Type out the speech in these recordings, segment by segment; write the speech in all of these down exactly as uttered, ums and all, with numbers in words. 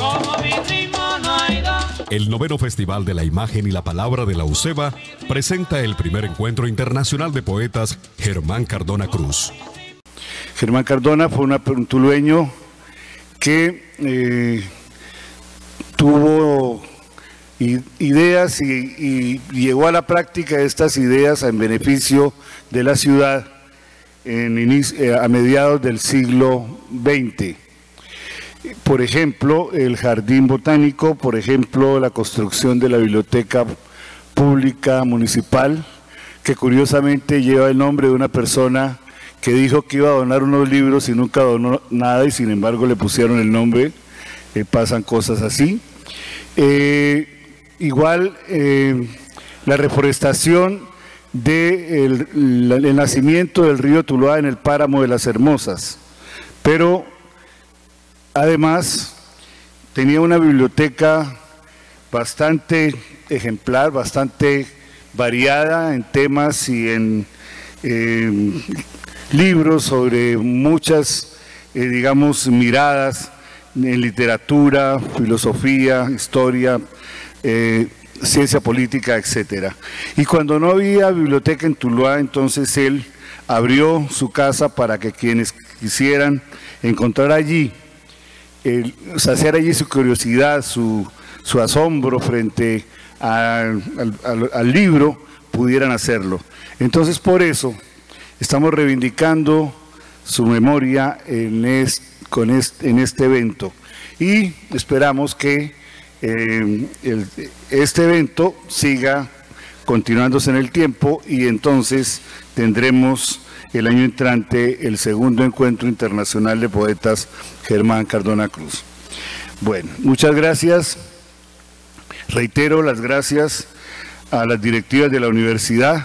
como mi ritmo no hay dos. El noveno Festival de la Imagen y la Palabra de la UCEBA presenta el primer encuentro internacional de poetas Germán Cardona Cruz. Germán Cardona fue una, un tulueño que eh, tuvo ideas y, y llevó a la práctica estas ideas en beneficio de la ciudad en inicio, a mediados del siglo veinte. Por ejemplo, el jardín botánico, por ejemplo, la construcción de la biblioteca pública municipal, que curiosamente lleva el nombre de una persona que dijo que iba a donar unos libros y nunca donó nada y sin embargo le pusieron el nombre, eh, pasan cosas así. Eh, Igual eh, la reforestación del de el nacimiento del río Tuluá en el páramo de las Hermosas, pero además tenía una biblioteca bastante ejemplar, bastante variada en temas y en eh, libros sobre muchas, eh, digamos, miradas en literatura, filosofía, historia, Eh, ciencia política, etcétera. Y cuando no había biblioteca en Tuluá, entonces él abrió su casa para que quienes quisieran encontrar allí, el, saciar allí su curiosidad, su, su asombro frente a, al, al, al libro, pudieran hacerlo. Entonces por eso estamos reivindicando su memoria en, es, con este, en este evento y esperamos que Eh, el, este evento siga continuándose en el tiempo y entonces tendremos el año entrante el segundo encuentro internacional de poetas Germán Cardona Cruz. Bueno, muchas gracias. Reitero las gracias a las directivas de la universidad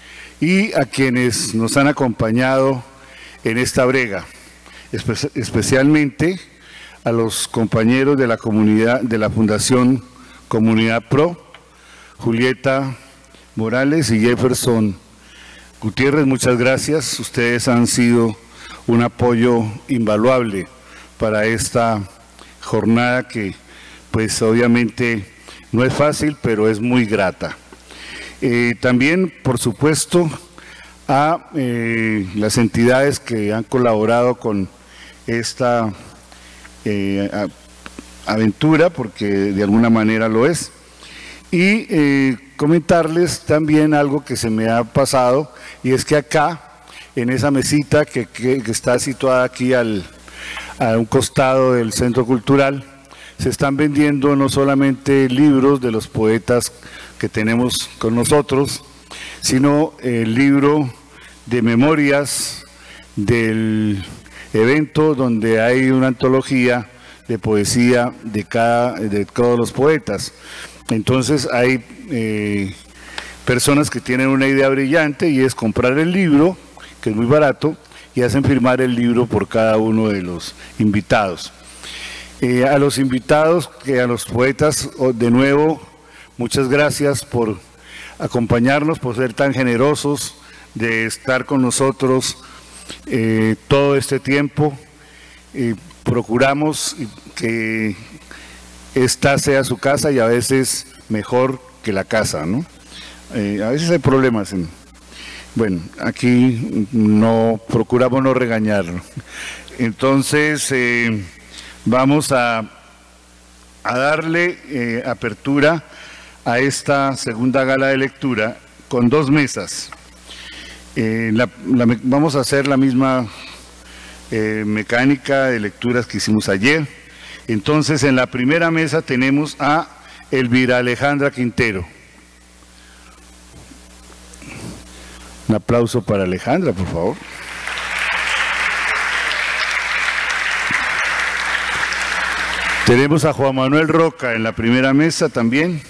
y a quienes nos han acompañado en esta brega, espe- especialmente a los compañeros de la comunidad, de la Fundación Comunidad Pro, Julieta Morales y Jefferson Gutiérrez, muchas gracias. Ustedes han sido un apoyo invaluable para esta jornada que, pues obviamente no es fácil, pero es muy grata. Eh, también, por supuesto, a eh, las entidades que han colaborado con esta Eh, a, aventura, porque de alguna manera lo es, y eh, comentarles también algo que se me ha pasado, y es que acá, en esa mesita que, que, que está situada aquí al, a un costado del Centro Cultural, se están vendiendo no solamente libros de los poetas que tenemos con nosotros, sino el libro de memorias del evento donde hay una antología de poesía de, cada, de todos los poetas. Entonces hay eh, personas que tienen una idea brillante y es comprar el libro, que es muy barato, y hacen firmar el libro por cada uno de los invitados. Eh, a los invitados, que a los poetas, de nuevo, muchas gracias por acompañarnos, por ser tan generosos de estar con nosotros Eh, todo este tiempo. Eh, procuramos que esta sea su casa y a veces mejor que la casa, ¿no? Eh, a veces hay problemas. En, bueno, aquí no procuramos no regañarlo. Entonces eh, vamos a, a darle eh, apertura a esta segunda gala de lectura con dos mesas. Eh, la, la, vamos a hacer la misma eh, mecánica de lecturas que hicimos ayer. Entonces, en la primera mesa tenemos a Elvira Alejandra Quintero. Un aplauso para Alejandra, por favor. Tenemos a Juan Manuel Roca en la primera mesa también.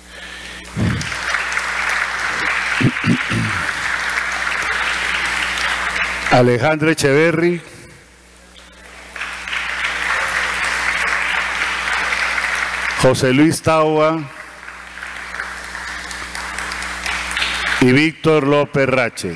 Alejandra Echeverry. José Luis Taua y Víctor López Rache.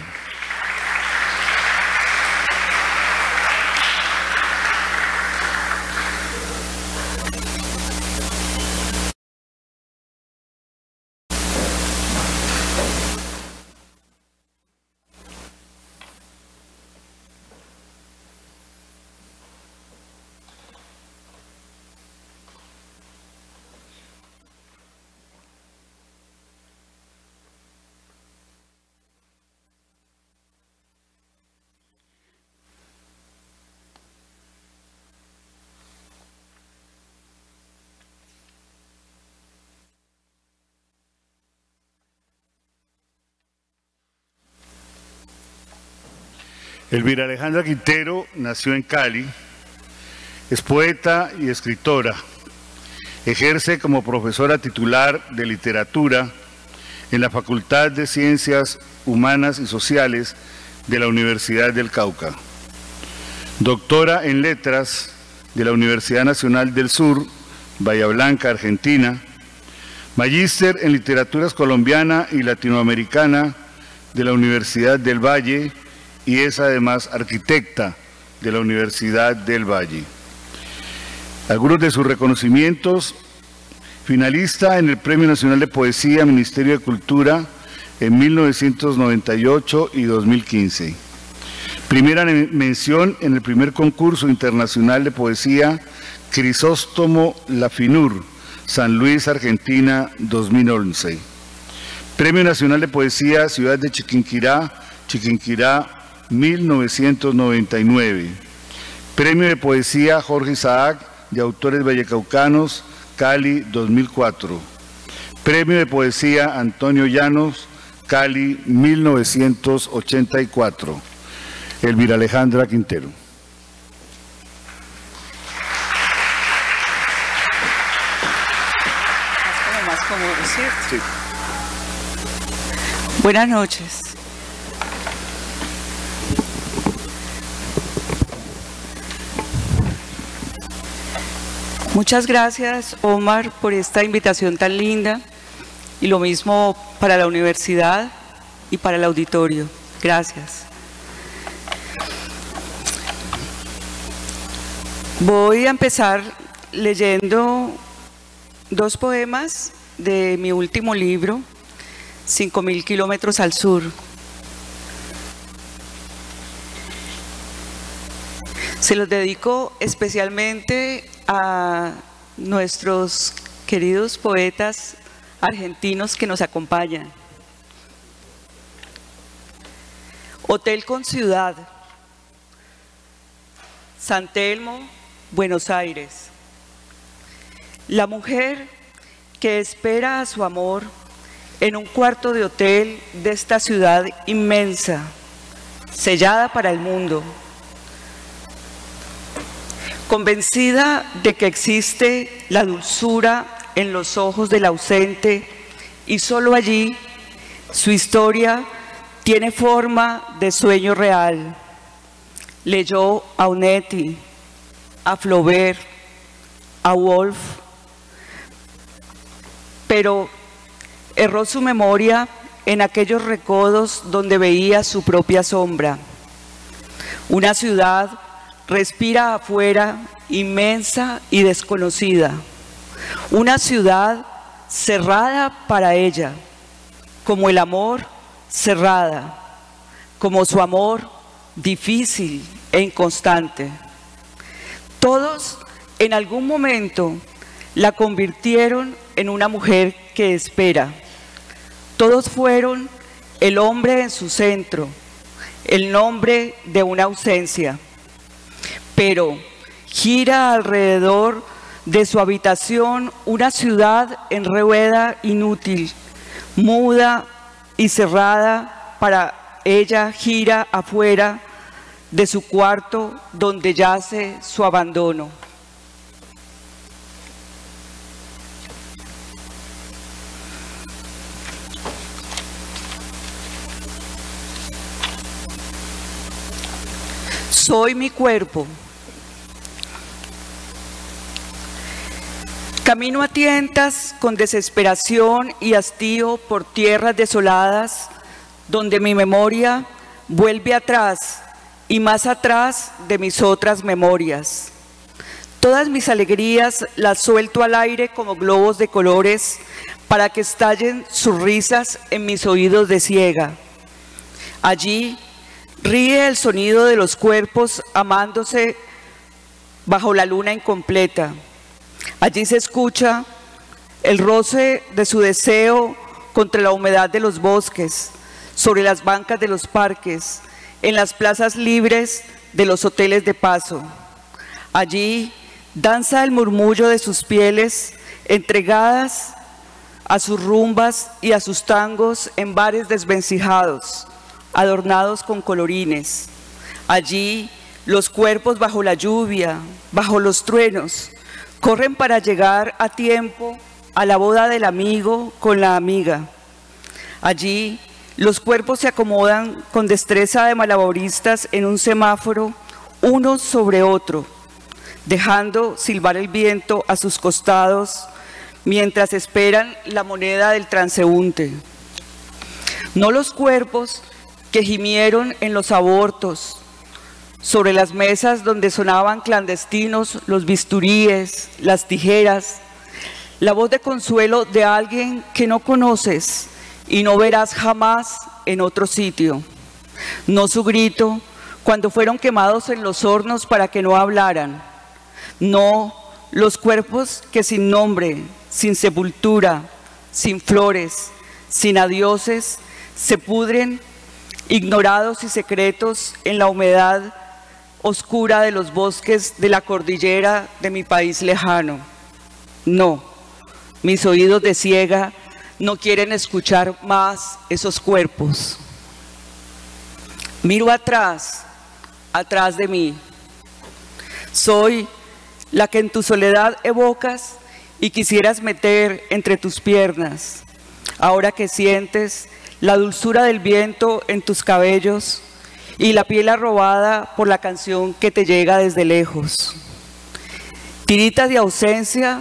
Elvira Alejandra Quintero nació en Cali, es poeta y escritora. Ejerce como profesora titular de literatura en la Facultad de Ciencias Humanas y Sociales de la Universidad del Cauca. Doctora en Letras de la Universidad Nacional del Sur, Bahía Blanca, Argentina. Magíster en Literaturas Colombiana y Latinoamericana de la Universidad del Valle y es además arquitecta de la Universidad del Valle. Algunos de sus reconocimientos: finalista en el Premio Nacional de Poesía Ministerio de Cultura en mil novecientos noventa y ocho y dos mil quince. Primera mención en el primer concurso internacional de poesía Crisóstomo Lafinur, San Luis, Argentina, dos mil once. Premio Nacional de Poesía Ciudad de Chiquinquirá, Chiquinquirá, mil novecientos noventa y nueve. Premio de Poesía Jorge Isaac, de autores vallecaucanos, Cali, dos mil cuatro. Premio de Poesía Antonio Llanos, Cali, mil novecientos ochenta y cuatro. Elvira Alejandra Quintero. Más cómodo, ¿cierto? Sí. Buenas noches. Muchas gracias, Omar, por esta invitación tan linda, y lo mismo para la universidad y para el auditorio. Gracias. Voy a empezar leyendo dos poemas de mi último libro, Cinco mil kilómetros al sur. Se los dedico especialmente a nuestros queridos poetas argentinos que nos acompañan. Hotel con Ciudad, San Telmo, Buenos Aires. La mujer que espera a su amor en un cuarto de hotel de esta ciudad inmensa, sellada para el mundo, convencida de que existe la dulzura en los ojos del ausente y solo allí su historia tiene forma de sueño real. Leyó a Onetti, a Flaubert, a Woolf, pero erró su memoria en aquellos recodos donde veía su propia sombra. Una ciudad respira afuera, inmensa y desconocida. Una ciudad cerrada para ella, como el amor cerrada, como su amor difícil e inconstante. Todos en algún momento la convirtieron en una mujer que espera. Todos fueron el hombre en su centro, el nombre de una ausencia. Pero gira alrededor de su habitación una ciudad en rueda inútil, muda y cerrada. Para ella gira afuera de su cuarto donde yace su abandono. Soy mi cuerpo. Camino a tientas con desesperación y hastío por tierras desoladas, donde mi memoria vuelve atrás y más atrás de mis otras memorias. Todas mis alegrías las suelto al aire como globos de colores para que estallen sus risas en mis oídos de ciega. Allí ríe el sonido de los cuerpos amándose bajo la luna incompleta. Allí se escucha el roce de su deseo contra la humedad de los bosques, sobre las bancas de los parques, en las plazas libres de los hoteles de paso. Allí danza el murmullo de sus pieles entregadas a sus rumbas y a sus tangos en bares desvencijados, adornados con colorines. Allí los cuerpos bajo la lluvia, bajo los truenos, corren para llegar a tiempo a la boda del amigo con la amiga. Allí los cuerpos se acomodan con destreza de malabaristas en un semáforo, uno sobre otro, dejando silbar el viento a sus costados mientras esperan la moneda del transeúnte. No los cuerpos que gimieron en los abortos, sobre las mesas donde sonaban clandestinos los bisturíes, las tijeras, la voz de consuelo de alguien que no conoces y no verás jamás en otro sitio. No su grito cuando fueron quemados en los hornos para que no hablaran. No los cuerpos que sin nombre, sin sepultura, sin flores, sin adioses, se pudren, ignorados y secretos en la humedad oscura de los bosques de la cordillera de mi país lejano. No, mis oídos de ciega no quieren escuchar más esos cuerpos. Miro atrás, atrás de mí. Soy la que en tu soledad evocas y quisieras meter entre tus piernas. Ahora que sientes la dulzura del viento en tus cabellos y la piel arrobada por la canción que te llega desde lejos. Tiritas de ausencia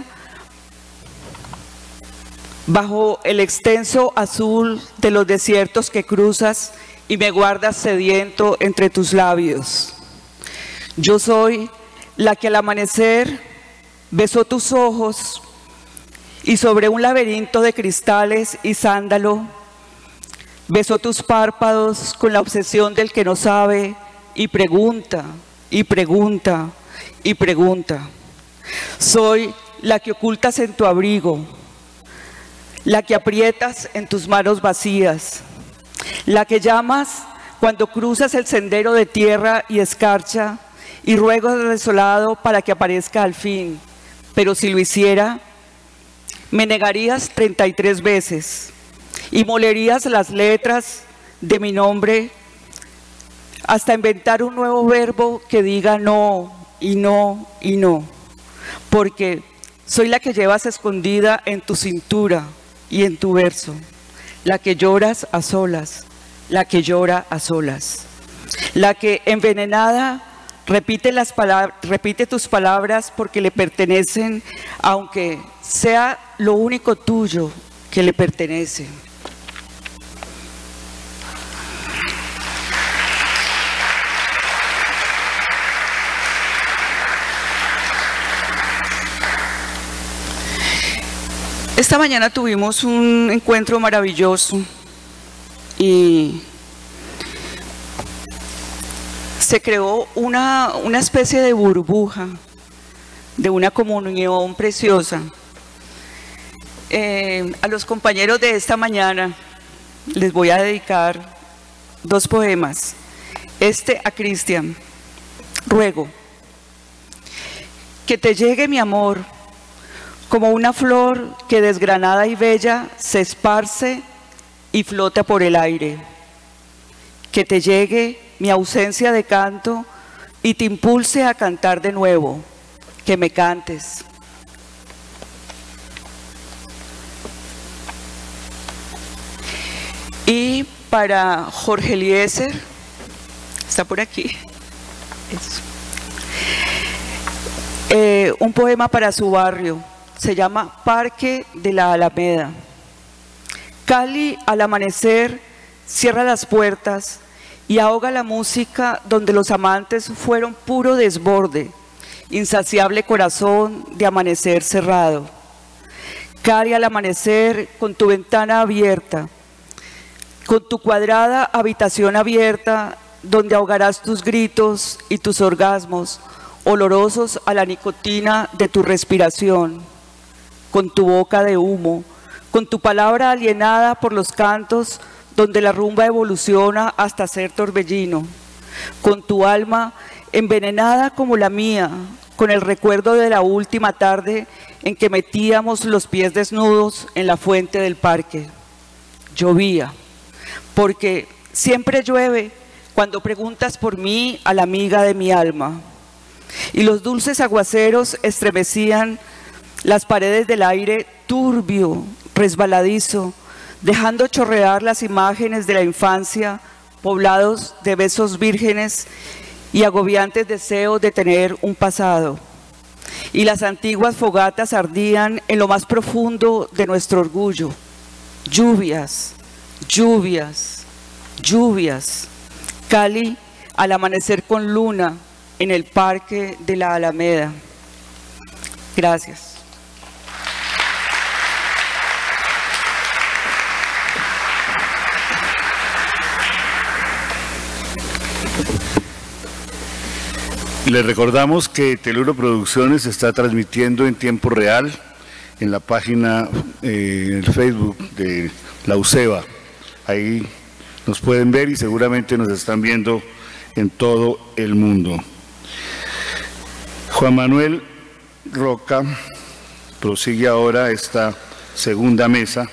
bajo el extenso azul de los desiertos que cruzas y me guardas sediento entre tus labios. Yo soy la que al amanecer besó tus ojos y sobre un laberinto de cristales y sándalo besó tus párpados con la obsesión del que no sabe y pregunta, y pregunta, y pregunta. Soy la que ocultas en tu abrigo, la que aprietas en tus manos vacías, la que llamas cuando cruzas el sendero de tierra y escarcha y ruego desolado para que aparezca al fin. Pero si lo hiciera, me negarías treinta y tres veces y molerías las letras de mi nombre hasta inventar un nuevo verbo que diga no, y no, y no. Porque soy la que llevas escondida en tu cintura y en tu verso, la que lloras a solas, la que llora a solas, la que envenenada repite, las palabras, repite tus palabras porque le pertenecen, aunque sea lo único tuyo que le pertenece. Esta mañana tuvimos un encuentro maravilloso y se creó una, una especie de burbuja de una comunión preciosa. Eh, a los compañeros de esta mañana les voy a dedicar dos poemas. Este a Cristian. Ruego que te llegue mi amor como una flor que desgranada y bella se esparce y flota por el aire. Que te llegue mi ausencia de canto y te impulse a cantar de nuevo. Que me cantes. Y para Jorge Eliezer, está por aquí, eso. Eh, un poema para su barrio. Se llama Parque de la Alameda. Cali al amanecer cierra las puertas y ahoga la música donde los amantes fueron puro desborde, insaciable corazón de amanecer cerrado. Cali al amanecer con tu ventana abierta, con tu cuadrada habitación abierta donde ahogarás tus gritos y tus orgasmos olorosos a la nicotina de tu respiración. Con tu boca de humo, con tu palabra alienada por los cantos donde la rumba evoluciona hasta ser torbellino, con tu alma envenenada como la mía, con el recuerdo de la última tarde en que metíamos los pies desnudos en la fuente del parque. Llovía, porque siempre llueve cuando preguntas por mí a la amiga de mi alma. Y los dulces aguaceros estremecían las paredes del aire turbio, resbaladizo, dejando chorrear las imágenes de la infancia, poblados de besos vírgenes y agobiantes deseos de tener un pasado. Y las antiguas fogatas ardían en lo más profundo de nuestro orgullo. Lluvias, lluvias, lluvias. Cali al amanecer con luna en el Parque de la Alameda. Gracias. Les recordamos que Teluro Producciones está transmitiendo en tiempo real en la página, eh, en el Facebook de la UCEBA. Ahí nos pueden ver y seguramente nos están viendo en todo el mundo. Juan Manuel Roca prosigue ahora esta segunda mesa.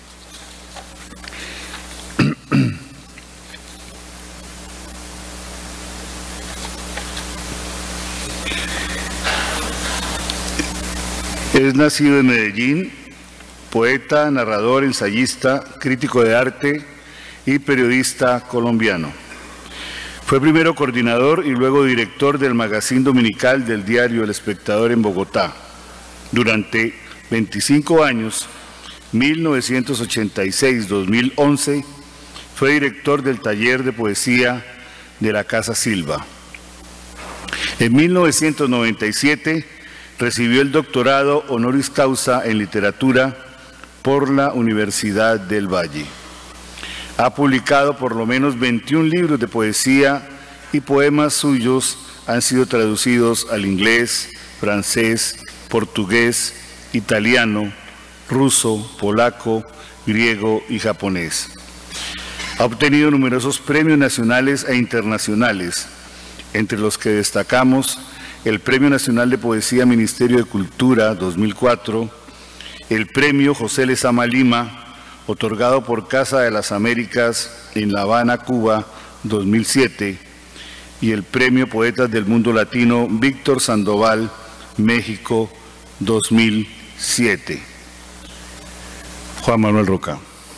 Es nacido en Medellín, poeta, narrador, ensayista, crítico de arte y periodista colombiano. Fue primero coordinador y luego director del magazín dominical del diario El Espectador en Bogotá. Durante veinticinco años, mil novecientos ochenta y seis a dos mil once, fue director del taller de poesía de la Casa Silva. En mil novecientos noventa y siete, recibió el doctorado honoris causa en literatura por la Universidad del Valle. Ha publicado por lo menos veintiún libros de poesía y poemas suyos han sido traducidos al inglés, francés, portugués, italiano, ruso, polaco, griego y japonés. Ha obtenido numerosos premios nacionales e internacionales, entre los que destacamos el Premio Nacional de Poesía Ministerio de Cultura dos mil cuatro, el Premio José Lezama Lima, otorgado por Casa de las Américas en La Habana, Cuba, dos mil siete, y el Premio Poetas del Mundo Latino Víctor Sandoval, México, dos mil siete. Juan Manuel Roca.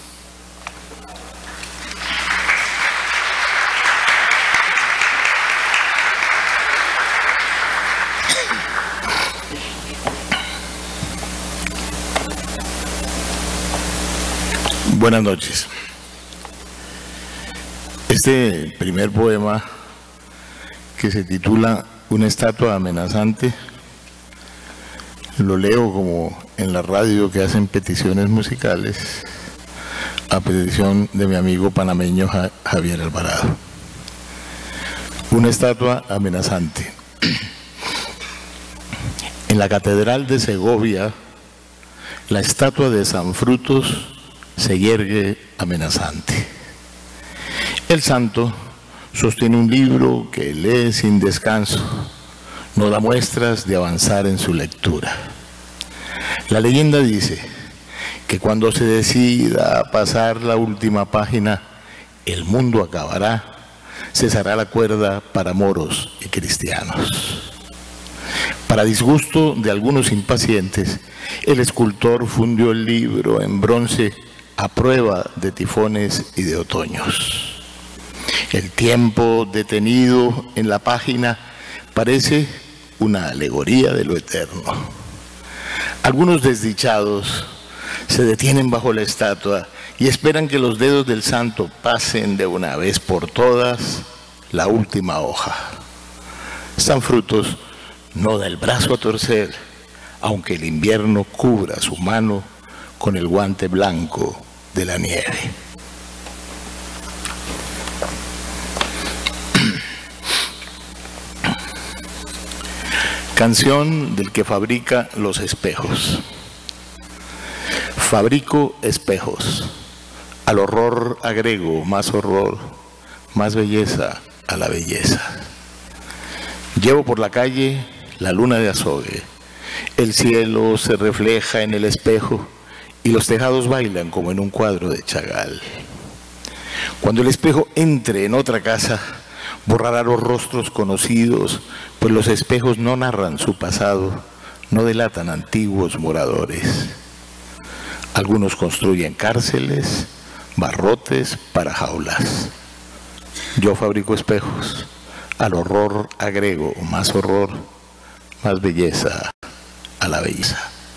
Buenas noches. Este primer poema, que se titula Una estatua amenazante, lo leo como en la radio que hacen peticiones musicales, a petición de mi amigo panameño Javier Alvarado. Una estatua amenazante. En la Catedral de Segovia, la estatua de San Frutos se yergue amenazante. El santo sostiene un libro que lee sin descanso, no da muestras de avanzar en su lectura. La leyenda dice que cuando se decida a pasar la última página, el mundo acabará, cesará la cuerda para moros y cristianos. Para disgusto de algunos impacientes, el escultor fundió el libro en bronce a prueba de tifones y de otoños. El tiempo detenido en la página parece una alegoría de lo eterno. Algunos desdichados se detienen bajo la estatua y esperan que los dedos del santo pasen de una vez por todas la última hoja. San Frutos no da el brazo a torcer, aunque el invierno cubra su mano con el guante blanco de la nieve. Canción del que fabrica los espejos. Fabrico espejos, al horror agrego más horror, más belleza a la belleza. Llevo por la calle la luna de azogue, el cielo se refleja en el espejo y los tejados bailan como en un cuadro de Chagall. Cuando el espejo entre en otra casa, borrará los rostros conocidos, pues los espejos no narran su pasado, no delatan antiguos moradores. Algunos construyen cárceles, barrotes para jaulas. Yo fabrico espejos, al horror agrego más horror, más belleza a la belleza.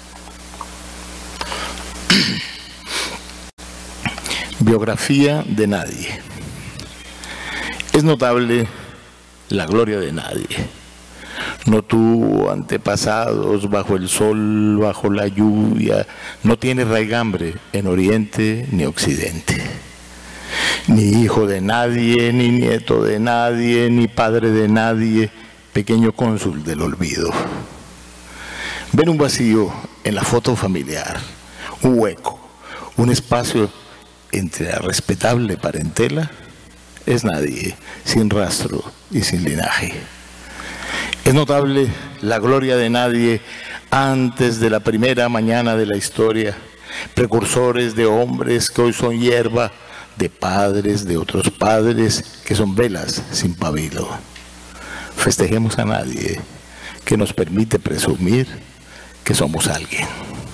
Biografía de nadie. Es notable la gloria de nadie. No tuvo antepasados bajo el sol, bajo la lluvia, no tiene raigambre en oriente ni occidente. Ni hijo de nadie, ni nieto de nadie, ni padre de nadie, pequeño cónsul del olvido. Ven un vacío en la foto familiar, un hueco, un espacio entre la respetable parentela, es nadie, sin rastro y sin linaje. Es notable la gloria de nadie antes de la primera mañana de la historia, precursores de hombres que hoy son hierba, de padres de otros padres que son velas sin pabilo. Festejemos a nadie que nos permite presumir que somos alguien.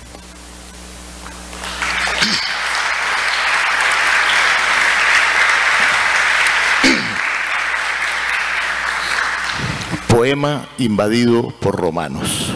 Poema invadido por romanos.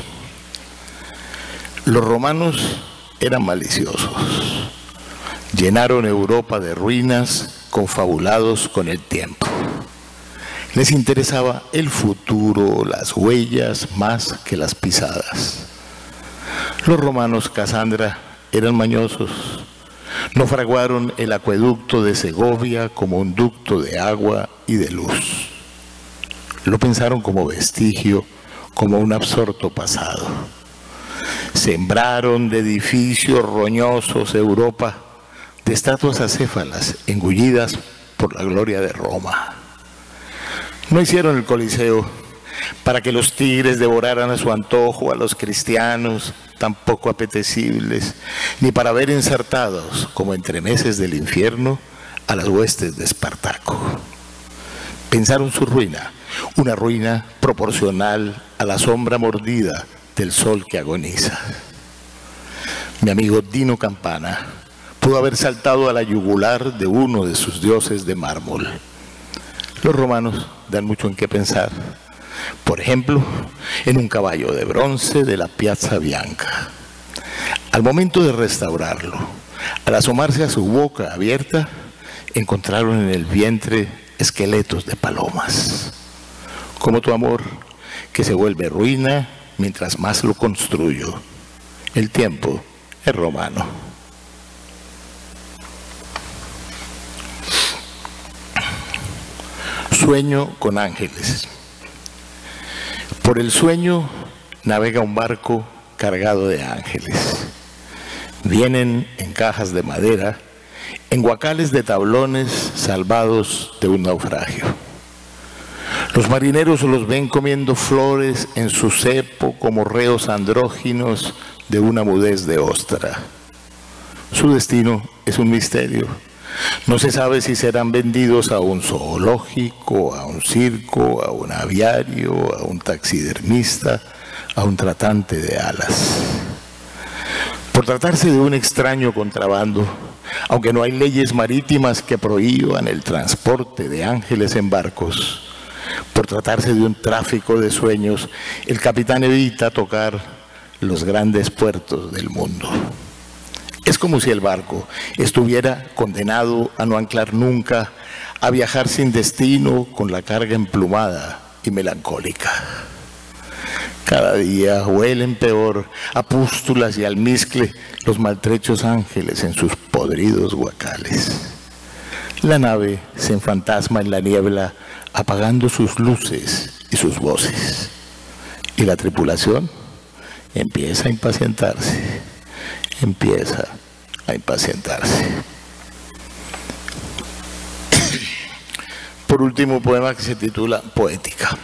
Los romanos eran maliciosos. Llenaron Europa de ruinas confabulados con el tiempo. Les interesaba el futuro, las huellas, más que las pisadas. Los romanos, Casandra, eran mañosos. No fraguaron el acueducto de Segovia como un ducto de agua y de luz. Lo pensaron como vestigio, como un absorto pasado. Sembraron de edificios roñosos Europa, de estatuas acéfalas engullidas por la gloria de Roma. No hicieron el Coliseo para que los tigres devoraran a su antojo a los cristianos tan poco apetecibles, ni para ver ensartados como entremeses del infierno a las huestes de Espartaco. Pensaron su ruina, una ruina proporcional a la sombra mordida del sol que agoniza. Mi amigo Dino Campana pudo haber saltado a la yugular de uno de sus dioses de mármol. Los romanos dan mucho en qué pensar. Por ejemplo, en un caballo de bronce de la Piazza Bianca. Al momento de restaurarlo, al asomarse a su boca abierta, encontraron en el vientre esqueletos de palomas. Como tu amor, que se vuelve ruina mientras más lo construyo. El tiempo es romano. Sueño con ángeles. Por el sueño navega un barco cargado de ángeles. Vienen en cajas de madera, en guacales de tablones salvados de un naufragio. Los marineros los ven comiendo flores en su cepo como reos andróginos de una mudez de ostra. Su destino es un misterio. No se sabe si serán vendidos a un zoológico, a un circo, a un aviario, a un taxidermista, a un tratante de alas. Por tratarse de un extraño contrabando, aunque no hay leyes marítimas que prohíban el transporte de ángeles en barcos, por tratarse de un tráfico de sueños, el capitán evita tocar los grandes puertos del mundo. Es como si el barco estuviera condenado a no anclar nunca, a viajar sin destino con la carga emplumada y melancólica. Cada día huelen peor a pústulas y almizcle los maltrechos ángeles en sus podridos guacales. La nave se enfantasma en la niebla, apagando sus luces y sus voces. Y la tripulación empieza a impacientarse, empieza a impacientarse. Por último, poema que se titula Poética.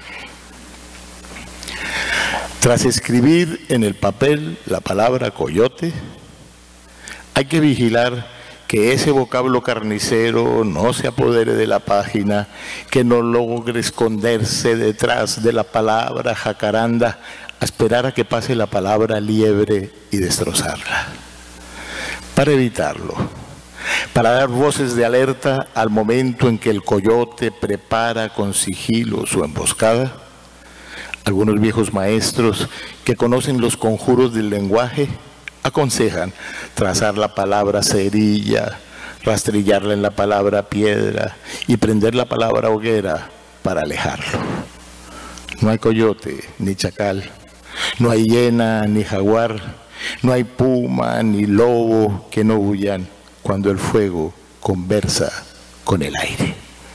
Tras escribir en el papel la palabra coyote, hay que vigilar que ese vocablo carnicero no se apodere de la página, que no logre esconderse detrás de la palabra jacaranda, a esperar a que pase la palabra liebre y destrozarla. Para evitarlo, para dar voces de alerta al momento en que el coyote prepara con sigilo su emboscada, algunos viejos maestros que conocen los conjuros del lenguaje aconsejan trazar la palabra cerilla, rastrillarla en la palabra piedra y prender la palabra hoguera para alejarlo. No hay coyote ni chacal, no hay hiena ni jaguar, no hay puma ni lobo que no huyan cuando el fuego conversa con el aire.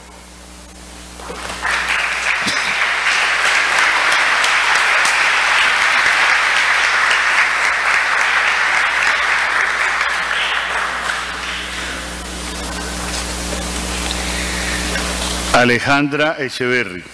Alejandra Echeverry.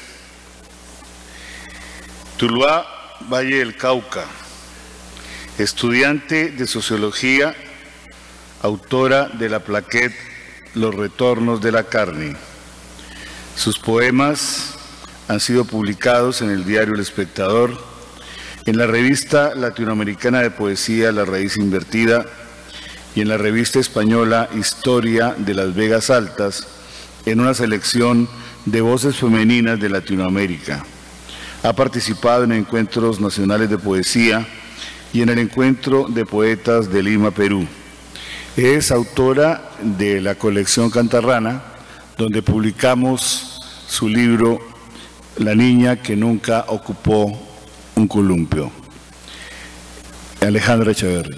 Tuluá, Valle del Cauca, estudiante de Sociología, autora de la plaquette Los Retornos de la Carne. Sus poemas han sido publicados en el diario El Espectador, en la revista latinoamericana de poesía La Raíz Invertida y en la revista española Historia de las Vegas Altas, en una selección de voces femeninas de Latinoamérica. Ha participado en encuentros nacionales de poesía y en el Encuentro de Poetas de Lima, Perú. Es autora de la colección Cantarrana, donde publicamos su libro La niña que nunca ocupó un columpio. Alejandra Echeverry.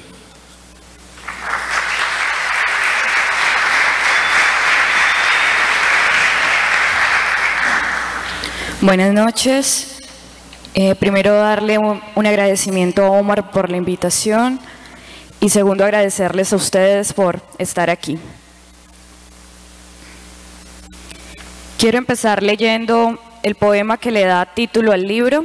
Buenas noches. Eh, primero darle un, un agradecimiento a Omar por la invitación y segundo agradecerles a ustedes por estar aquí. Quiero empezar leyendo el poema que le da título al libro.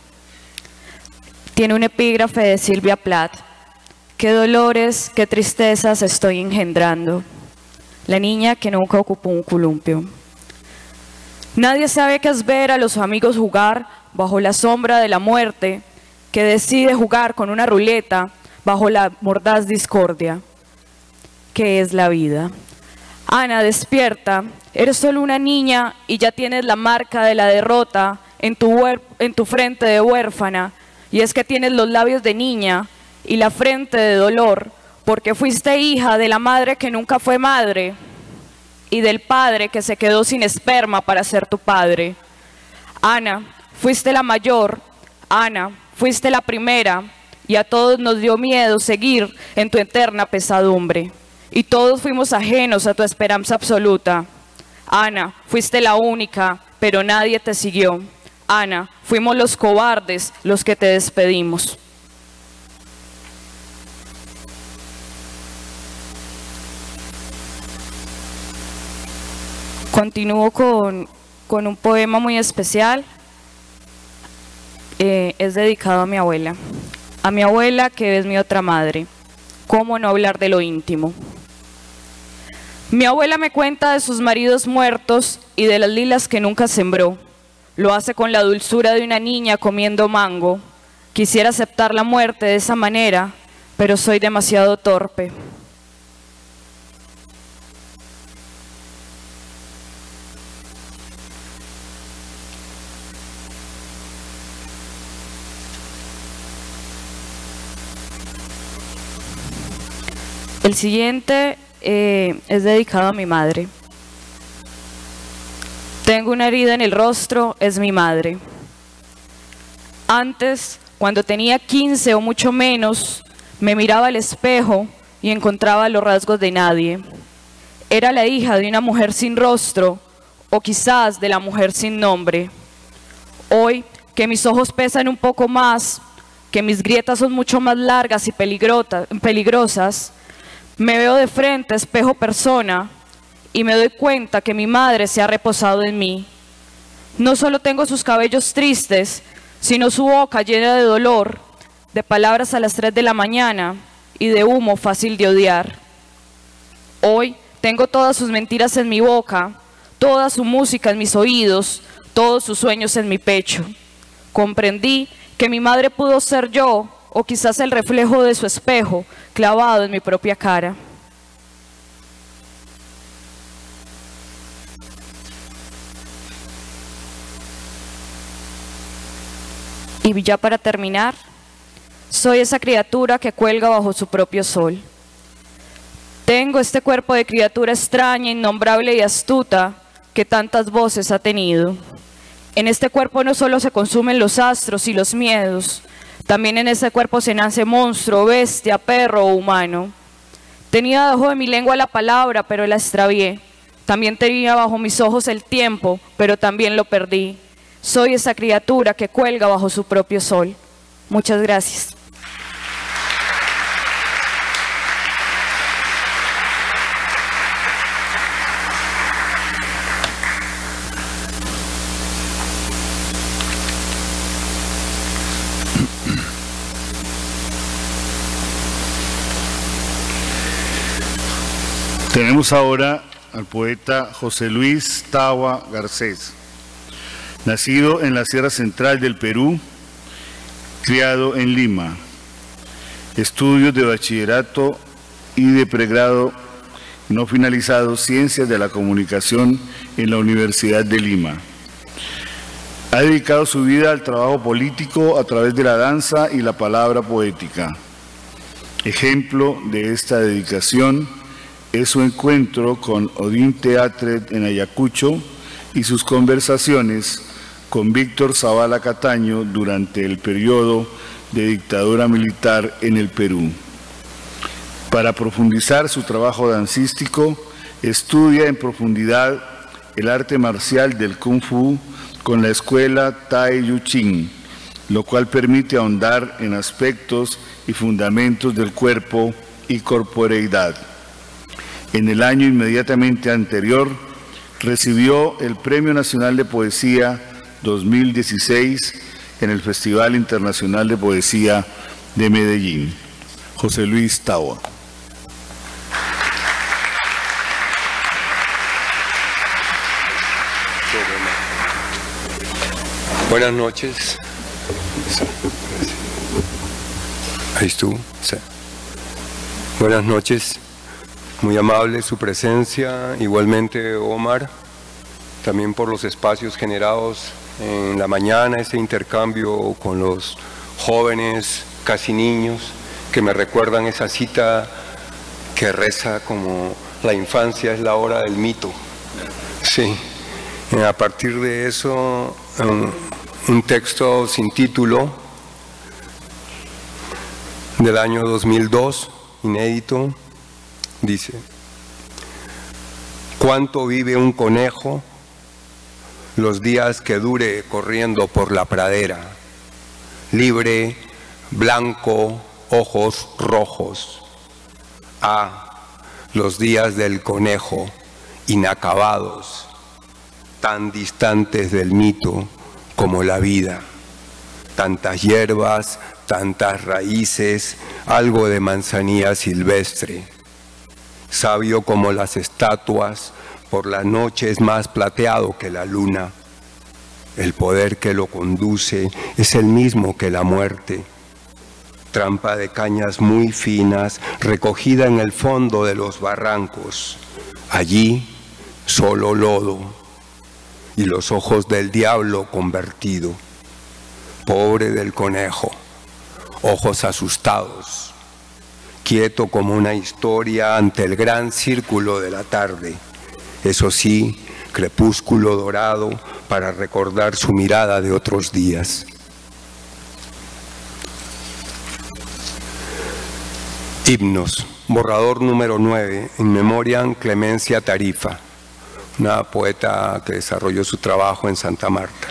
Tiene un epígrafe de Silvia Plath. Qué dolores, qué tristezas estoy engendrando. La niña que nunca ocupó un columpio. Nadie sabe qué es ver a los amigos jugar bajo la sombra de la muerte, que decide jugar con una ruleta bajo la mordaz discordia. ¿Qué es la vida? Ana, despierta, eres solo una niña y ya tienes la marca de la derrota en tu, en tu frente de huérfana, y es que tienes los labios de niña y la frente de dolor, porque fuiste hija de la madre que nunca fue madre, y del padre que se quedó sin esperma para ser tu padre. Ana, fuiste la mayor, Ana, fuiste la primera, y a todos nos dio miedo seguir en tu eterna pesadumbre, y todos fuimos ajenos a tu esperanza absoluta. Ana, fuiste la única, pero nadie te siguió. Ana, fuimos los cobardes los que te despedimos. Continúo con, con un poema muy especial. Eh, es dedicado a mi abuela. A mi abuela, que es mi otra madre. ¿Cómo no hablar de lo íntimo? Mi abuela me cuenta de sus maridos muertos y de las lilas que nunca sembró. Lo hace con la dulzura de una niña comiendo mango. Quisiera aceptar la muerte de esa manera, pero soy demasiado torpe. El siguiente eh, es dedicado a mi madre. Tengo una herida en el rostro, es mi madre. Antes, cuando tenía quince o mucho menos, me miraba al espejo y encontraba los rasgos de nadie. Era la hija de una mujer sin rostro, o quizás de la mujer sin nombre. Hoy, que mis ojos pesan un poco más, que mis grietas son mucho más largas y peligrosas, me veo de frente, espejo persona, y me doy cuenta que mi madre se ha reposado en mí. No solo tengo sus cabellos tristes, sino su boca llena de dolor, de palabras a las tres de la mañana y de humo fácil de odiar. Hoy tengo todas sus mentiras en mi boca, toda su música en mis oídos, todos sus sueños en mi pecho. Comprendí que mi madre pudo ser yo, o quizás el reflejo de su espejo, clavado en mi propia cara. Y ya para terminar, soy esa criatura que cuelga bajo su propio sol. Tengo este cuerpo de criatura extraña, innombrable y astuta que tantas voces ha tenido. En este cuerpo no solo se consumen los astros y los miedos, también en ese cuerpo se nace monstruo, bestia, perro o humano. Tenía debajo de mi lengua la palabra, pero la extravié. También tenía bajo mis ojos el tiempo, pero también lo perdí. Soy esa criatura que cuelga bajo su propio sol. Muchas gracias. Tenemos ahora al poeta José Luis Tawa Garcés, nacido en la Sierra Central del Perú, criado en Lima, estudios de bachillerato y de pregrado no finalizados, Ciencias de la Comunicación en la Universidad de Lima. Ha dedicado su vida al trabajo político a través de la danza y la palabra poética. Ejemplo de esta dedicación es su encuentro con Odín Teatret en Ayacucho y sus conversaciones con Víctor Zavala Cataño durante el periodo de dictadura militar en el Perú. Para profundizar su trabajo dancístico, estudia en profundidad el arte marcial del Kung Fu con la escuela Tai Yu Ching, lo cual permite ahondar en aspectos y fundamentos del cuerpo y corporeidad. En el año inmediatamente anterior, recibió el Premio Nacional de Poesía dos mil dieciséis en el Festival Internacional de Poesía de Medellín. José Luis Tawa. Buenas noches. Ahí estuvo. Sí. Buenas noches. Muy amable su presencia, igualmente Omar, también por los espacios generados en la mañana, ese intercambio con los jóvenes, casi niños, que me recuerdan esa cita que reza como la infancia es la hora del mito. Sí, a partir de eso, un texto sin título del año dos mil dos, inédito. Dice: ¿cuánto vive un conejo los días que dure corriendo por la pradera? Libre, blanco, ojos rojos. Ah, los días del conejo, inacabados, tan distantes del mito como la vida. Tantas hierbas, tantas raíces, algo de manzanilla silvestre. Sabio como las estatuas, por la noche es más plateado que la luna. El poder que lo conduce es el mismo que la muerte. Trampa de cañas muy finas, recogida en el fondo de los barrancos. Allí, solo lodo, y los ojos del diablo convertido. Pobre del conejo, ojos asustados. Quieto como una historia ante el gran círculo de la tarde. Eso sí, crepúsculo dorado para recordar su mirada de otros días. Himnos, borrador número nueve, in memoriam Clemencia Tarifa, una poeta que desarrolló su trabajo en Santa Marta.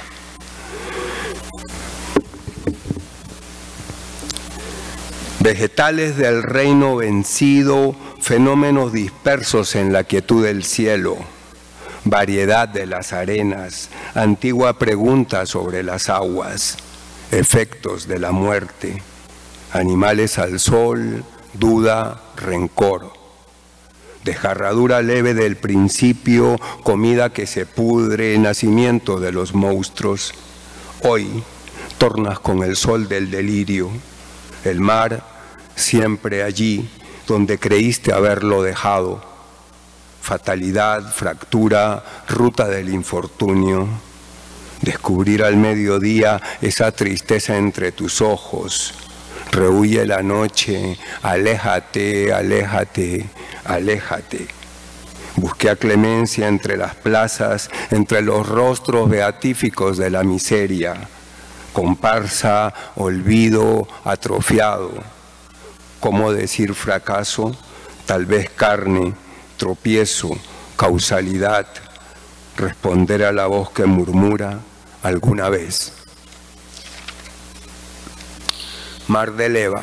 Vegetales del reino vencido, fenómenos dispersos en la quietud del cielo, variedad de las arenas, antigua pregunta sobre las aguas, efectos de la muerte, animales al sol, duda, rencor, desgarradura leve del principio, comida que se pudre, nacimiento de los monstruos. Hoy tornas con el sol del delirio, el mar siempre allí donde creíste haberlo dejado. Fatalidad, fractura, ruta del infortunio. Descubrir al mediodía esa tristeza entre tus ojos. Rehuye la noche, aléjate, aléjate, aléjate. Busqué a clemencia entre las plazas, entre los rostros beatíficos de la miseria. Comparsa, olvido, atrofiado. ¿Cómo decir fracaso? Tal vez carne, tropiezo, causalidad. Responder a la voz que murmura alguna vez. Mar de leva.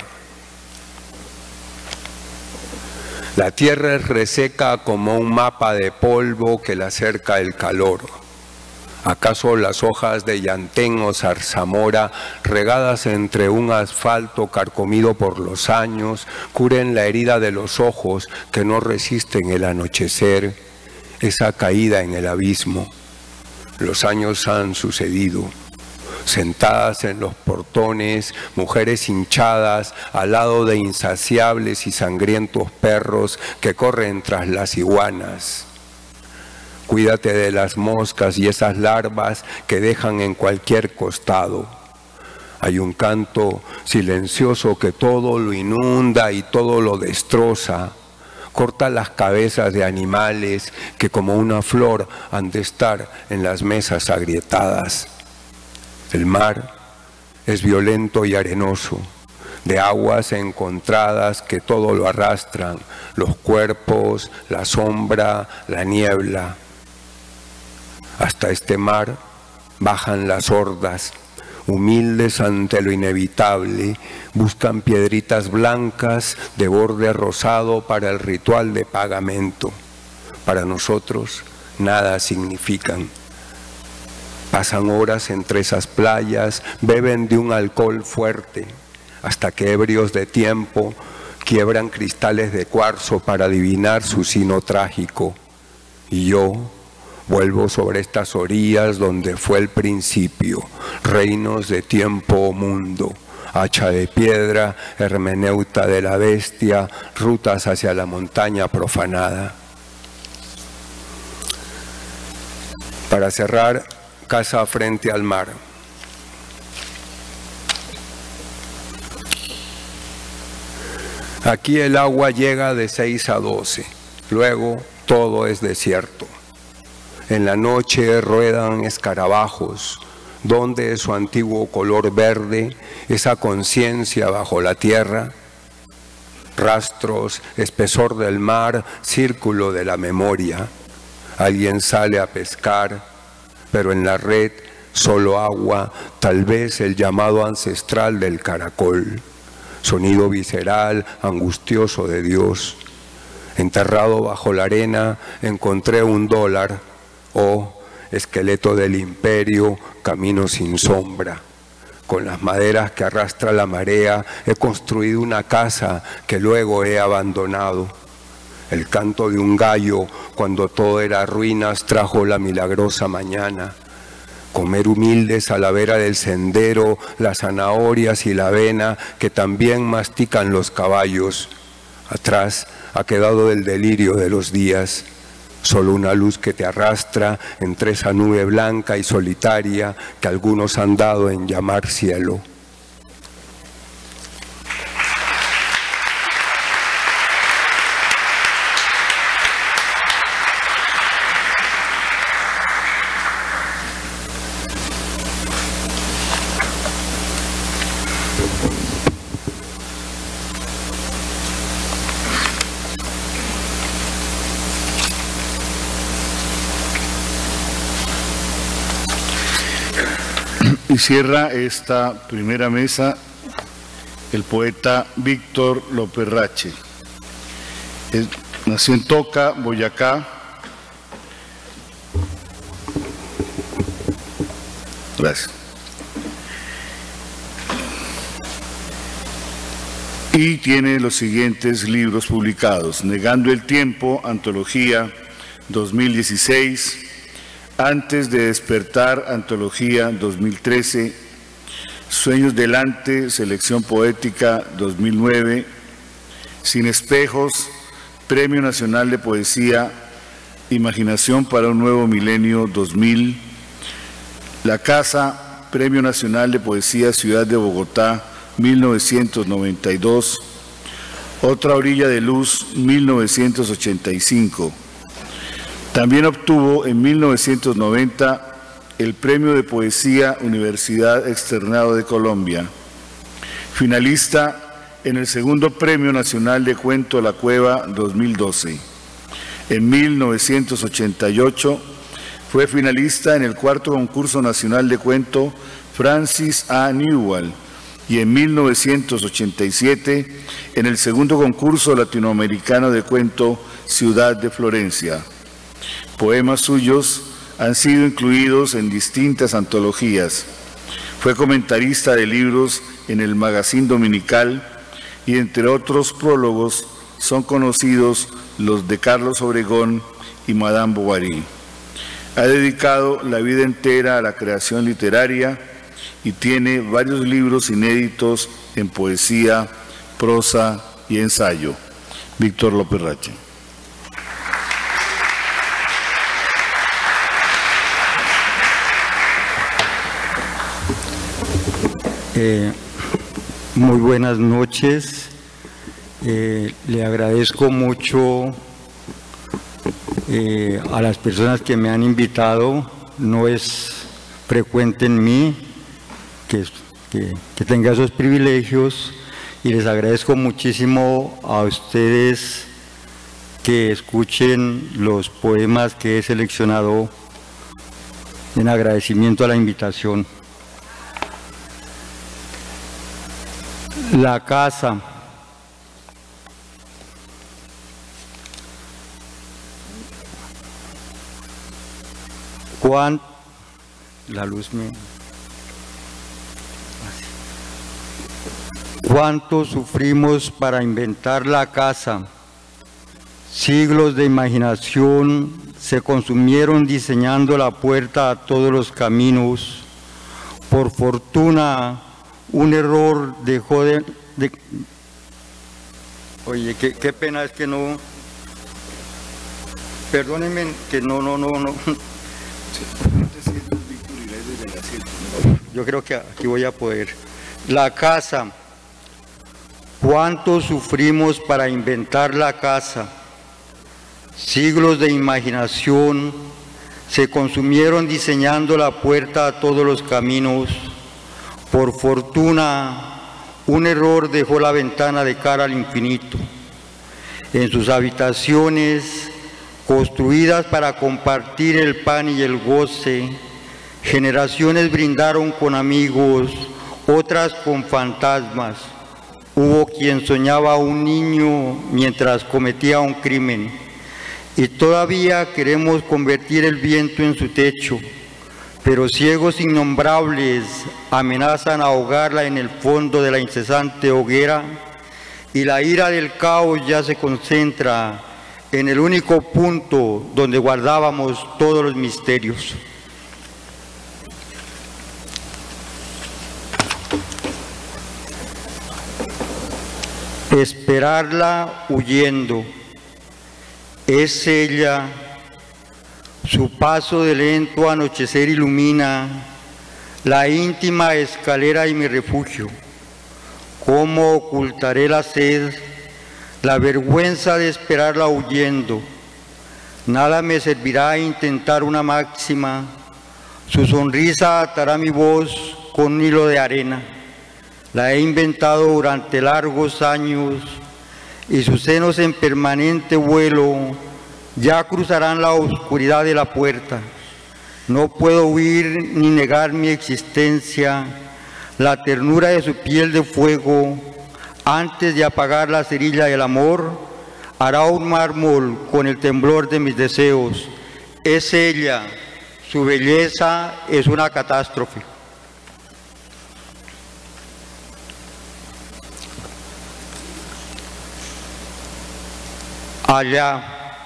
La tierra es reseca como un mapa de polvo que le acerca el calor. ¿Acaso las hojas de llantén o zarzamora, regadas entre un asfalto carcomido por los años, curen la herida de los ojos que no resisten el anochecer, esa caída en el abismo? Los años han sucedido. Sentadas en los portones, mujeres hinchadas al lado de insaciables y sangrientos perros que corren tras las iguanas. Cuídate de las moscas y esas larvas que dejan en cualquier costado. Hay un canto silencioso que todo lo inunda y todo lo destroza. Corta las cabezas de animales que como una flor han de estar en las mesas agrietadas. El mar es violento y arenoso, de aguas encontradas que todo lo arrastran, los cuerpos, la sombra, la niebla. Hasta este mar bajan las hordas, humildes ante lo inevitable, buscan piedritas blancas de borde rosado para el ritual de pagamento. Para nosotros nada significan. Pasan horas entre esas playas, beben de un alcohol fuerte, hasta que ebrios de tiempo quiebran cristales de cuarzo para adivinar su sino trágico. Y yo vuelvo sobre estas orillas donde fue el principio, reinos de tiempo o mundo, hacha de piedra, hermeneuta de la bestia, rutas hacia la montaña profanada. Para cerrar, casa frente al mar. Aquí el agua llega de seis a doce, luego todo es desierto. En la noche ruedan escarabajos, donde es su antiguo color verde, esa conciencia bajo la tierra, rastros, espesor del mar, círculo de la memoria. Alguien sale a pescar, pero en la red solo agua, tal vez el llamado ancestral del caracol, sonido visceral, angustioso de Dios. Enterrado bajo la arena encontré un dólar, oh, esqueleto del imperio, camino sin sombra. Con las maderas que arrastra la marea he construido una casa que luego he abandonado. El canto de un gallo cuando todo era ruinas trajo la milagrosa mañana. Comer humildes a la vera del sendero, las zanahorias y la avena que también mastican los caballos. Atrás ha quedado el delirio de los días. Solo una luz que te arrastra entre esa nube blanca y solitaria que algunos han dado en llamar cielo. Y cierra esta primera mesa el poeta Víctor López Rache. Él nació en Toca, Boyacá. Gracias. y tiene los siguientes libros publicados: Negando el Tiempo, antología dos mil dieciséis, Antes de despertar, antología dos mil trece, Sueños delante, selección poética dos mil nueve, Sin espejos, Premio Nacional de Poesía, Imaginación para un Nuevo Milenio dos mil, La Casa, Premio Nacional de Poesía, Ciudad de Bogotá mil novecientos noventa y dos, Otra Orilla de Luz mil novecientos ochenta y cinco. También obtuvo en mil novecientos noventa el Premio de Poesía Universidad Externado de Colombia. Finalista en el segundo Premio Nacional de Cuento La Cueva dos mil doce. En mil novecientos ochenta y ocho fue finalista en el cuarto Concurso Nacional de Cuento Francis A. Newell y en mil novecientos ochenta y siete en el segundo Concurso Latinoamericano de Cuento Ciudad de Florencia. Poemas suyos han sido incluidos en distintas antologías. Fue comentarista de libros en el Magazine Dominical y entre otros prólogos son conocidos los de Carlos Obregón y Madame Bovary. Ha dedicado la vida entera a la creación literaria y tiene varios libros inéditos en poesía, prosa y ensayo. Víctor López Rache. Eh, muy buenas noches. Eh, le agradezco mucho eh, a las personas que me han invitado. No es frecuente en mí que, que, que tenga esos privilegios y les agradezco muchísimo a ustedes que escuchen los poemas que he seleccionado en agradecimiento a la invitación. La casa. ¿Cuán... La luz me... ¿Cuánto sufrimos para inventar la casa? Siglos de imaginación se consumieron diseñando la puerta a todos los caminos. Por fortuna, un error dejó de... de... Oye, qué, qué pena es que no... Perdónenme que no, no, no, no... Yo creo que aquí voy a poder. La casa. ¿Cuánto sufrimos para inventar la casa? Siglos de imaginación se consumieron diseñando la puerta a todos los caminos. Por fortuna, un error dejó la ventana de cara al infinito. En sus habitaciones, construidas para compartir el pan y el goce, generaciones brindaron con amigos, otras con fantasmas. Hubo quien soñaba a un niño mientras cometía un crimen. Y todavía queremos convertir el viento en su techo, pero ciegos innombrables amenazan ahogarla en el fondo de la incesante hoguera, y la ira del caos ya se concentra en el único punto donde guardábamos todos los misterios. Esperarla huyendo, es ella, su paso de lento anochecer ilumina la íntima escalera y mi refugio. ¿Cómo ocultaré la sed, la vergüenza de esperarla huyendo? Nada me servirá intentar una máxima, su sonrisa atará mi voz con un hilo de arena. La he inventado durante largos años y sus senos en permanente vuelo ya cruzarán la oscuridad de la puerta. No puedo huir ni negar mi existencia, la ternura de su piel de fuego, antes de apagar la cerilla del amor, hará un mármol con el temblor de mis deseos. Es ella, su belleza es una catástrofe. Allá,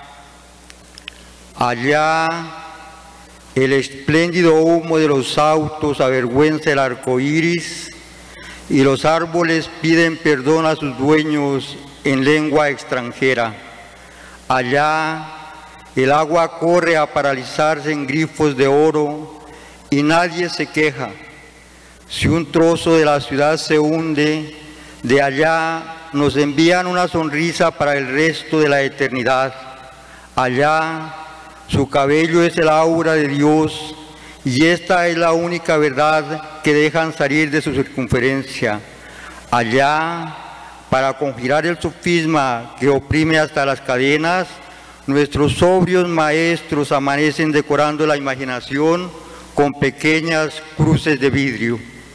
allá, el espléndido humo de los autos avergüenza el arco iris y los árboles piden perdón a sus dueños en lengua extranjera. Allá, el agua corre a paralizarse en grifos de oro y nadie se queja. Si un trozo de la ciudad se hunde, de allá nos envían una sonrisa para el resto de la eternidad. Allá, su cabello es el aura de Dios y esta es la única verdad que dejan salir de su circunferencia. Allá, para conjurar el sofisma que oprime hasta las cadenas, nuestros sobrios maestros amanecen decorando la imaginación con pequeñas cruces de vidrio.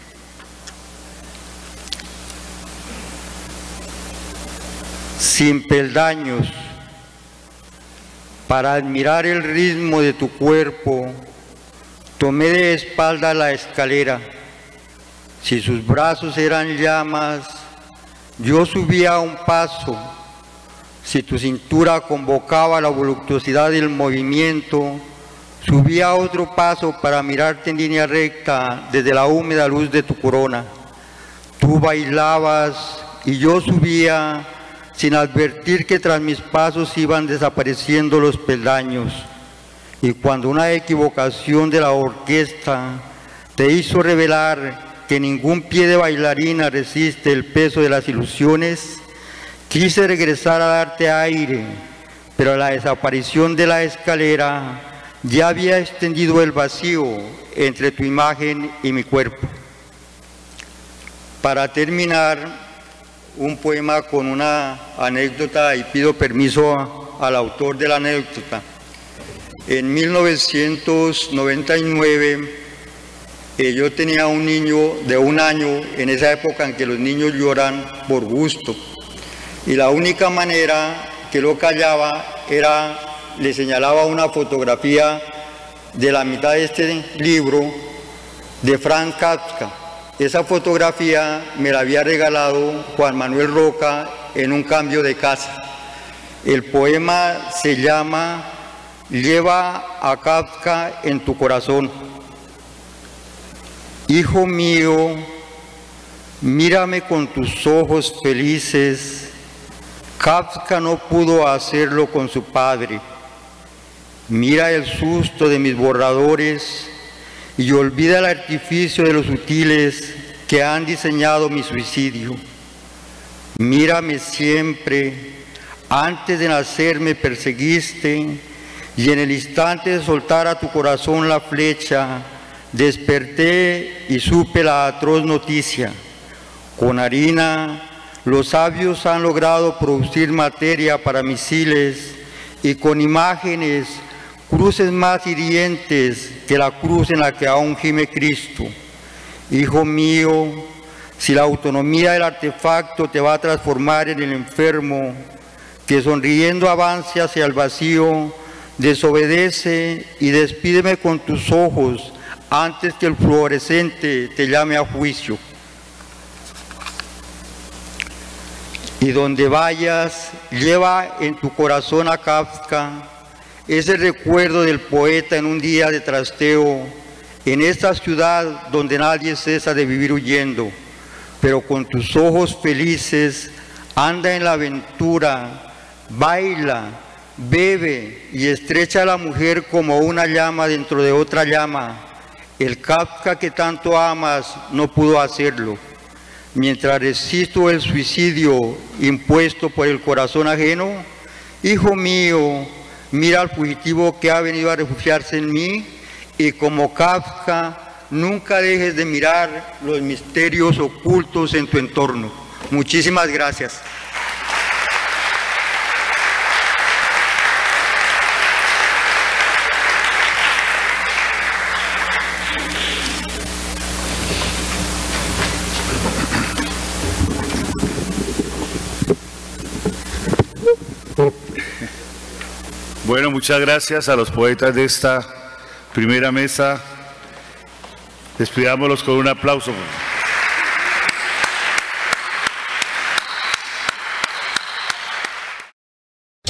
Sin peldaños, para admirar el ritmo de tu cuerpo, tomé de espalda la escalera. Si sus brazos eran llamas, yo subía un paso. Si tu cintura convocaba la voluptuosidad del movimiento, subía otro paso para mirarte en línea recta desde la húmeda luz de tu corona. Tú bailabas y yo subía sin advertir que tras mis pasos iban desapareciendo los peldaños. Y cuando una equivocación de la orquesta te hizo revelar que ningún pie de bailarina resiste el peso de las ilusiones, quise regresar a darte aire, pero la desaparición de la escalera ya había extendido el vacío entre tu imagen y mi cuerpo. Para terminar, un poema con una anécdota y pido permiso a, al autor de la anécdota. En mil novecientos noventa y nueve eh, yo tenía un niño de un año, en esa época en que los niños lloran por gusto, y la única manera que lo callaba era, le señalaba una fotografía de la mitad de este libro de Franz Kafka. Esa fotografía me la había regalado Juan Manuel Roca en un cambio de casa. El poema se llama Lleva a Kafka en tu corazón. Hijo mío, mírame con tus ojos felices. Kafka no pudo hacerlo con su padre. Mira el susto de mis borradores y olvida el artificio de los sutiles que han diseñado mi suicidio. Mírame siempre, antes de nacer me perseguiste, y en el instante de soltar a tu corazón la flecha, desperté y supe la atroz noticia. Con harina, los sabios han logrado producir materia para misiles, y con imágenes, cruces más hirientes que la cruz en la que aún gime Cristo. Hijo mío, si la autonomía del artefacto te va a transformar en el enfermo, que sonriendo avance hacia el vacío, desobedece y despídeme con tus ojos antes que el fluorescente te llame a juicio. Y donde vayas, lleva en tu corazón a Kafka, ese recuerdo del poeta en un día de trasteo, en esta ciudad donde nadie cesa de vivir huyendo, pero con tus ojos felices, anda en la aventura, baila, bebe y estrecha a la mujer como una llama dentro de otra llama. El Kafka que tanto amas no pudo hacerlo. Mientras resisto el suicidio impuesto por el corazón ajeno, hijo mío, mira al fugitivo que ha venido a refugiarse en mí, y como Kafka, nunca dejes de mirar los misterios ocultos en tu entorno. Muchísimas gracias. Bueno, muchas gracias a los poetas de esta primera mesa. Despidámoslos con un aplauso.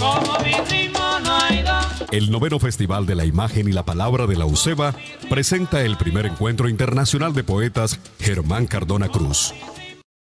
como mi ritmo no hay dos. El noveno Festival de la Imagen y la Palabra de la UCEBA presenta el primer encuentro internacional de poetas Germán Cardona Cruz.